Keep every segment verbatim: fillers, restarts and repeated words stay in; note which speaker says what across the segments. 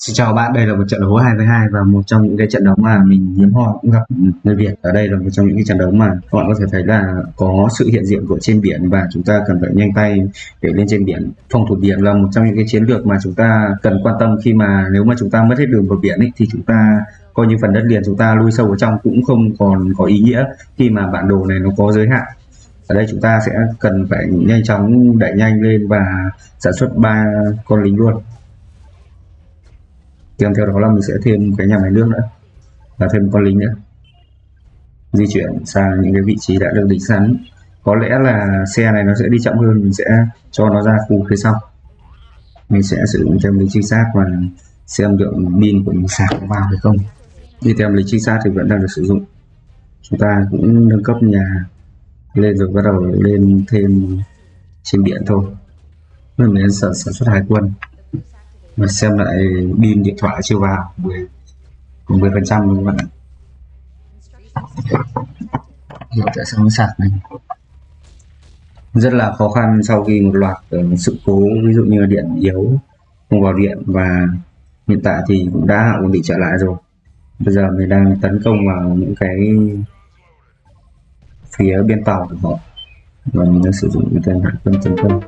Speaker 1: Xin chào bạn, đây là một trận đấu hai với hai và một trong những cái trận đấu mà mình hiếm hoi cũng gặp người Việt. Ở đây là một trong những cái trận đấu mà các bạn có thể thấy là có sự hiện diện của trên biển và chúng ta cần phải nhanh tay để lên trên biển. Phòng thủ biển là một trong những cái chiến lược mà chúng ta cần quan tâm, khi mà nếu mà chúng ta mất hết đường bờ biển ấy, thì chúng ta coi như phần đất liền chúng ta lui sâu vào trong cũng không còn có ý nghĩa, khi mà bản đồ này nó có giới hạn. Ở đây chúng ta sẽ cần phải nhanh chóng đẩy nhanh lên và sản xuất ba con lính luôn. Kèm theo đó là mình sẽ thêm cái nhà máy nước nữa và thêm một con lính nữa, di chuyển sang những cái vị trí đã được định sẵn. Có lẽ là xe này nó sẽ đi chậm hơn, mình sẽ cho nó ra khu phía sau. Mình sẽ sử dụng thêm lính trinh sát và xem lượng pin của mình sạc vào hay không. Đi theo lính trinh sát thì vẫn đang được sử dụng. Chúng ta cũng nâng cấp nhà lên rồi bắt đầu lên thêm trên biển thôi. Mình sẽ sản, sản xuất hải quân và xem lại pin điện thoại chưa vào mười phần trăm luôn các bạn ạ. Hiểu tại sao nó sạc này rất là khó khăn sau khi một loạt uh, sự cố, ví dụ như điện yếu, không vào điện, và hiện tại thì cũng đã ổn định trở lại rồi. Bây giờ mình đang tấn công vào những cái phía bên tàu của họ và mình đang sử dụng cái tên hải quân tấn công.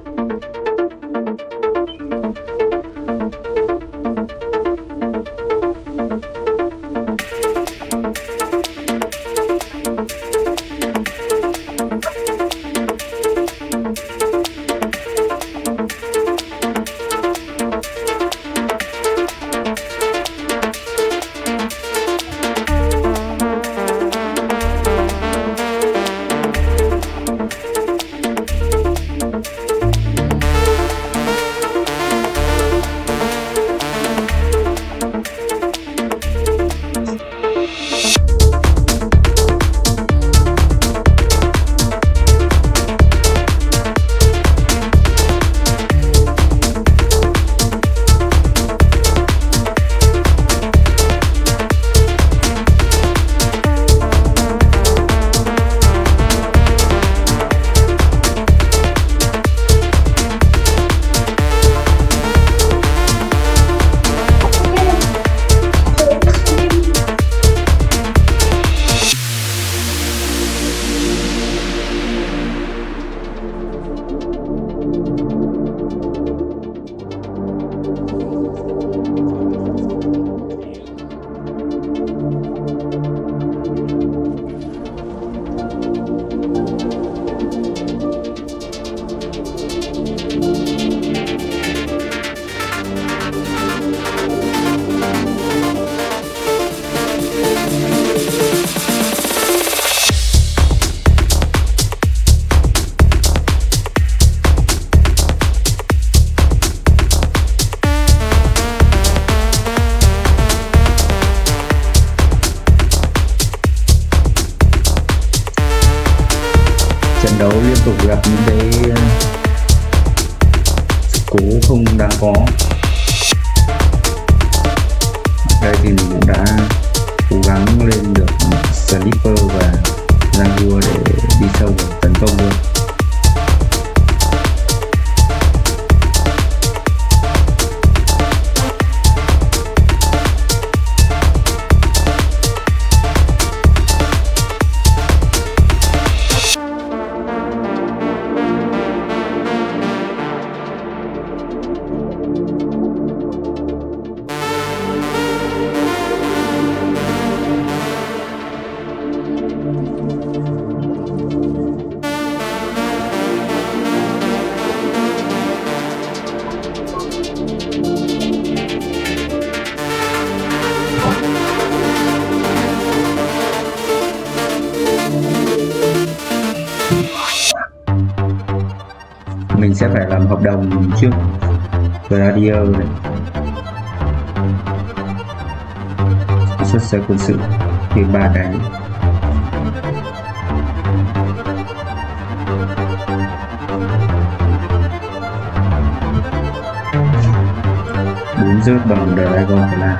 Speaker 1: Trận đấu liên tục gặp những cái sự cố không đáng có. Đây thì mình cũng đã cố gắng lên được Sniper và Jaguar để đi sâu và tấn công luôn. Mình sẽ phải làm hợp đồng trước với Radio này, xuất xe quân sự thì ba cái bốn rớt bằng Dragon Fly.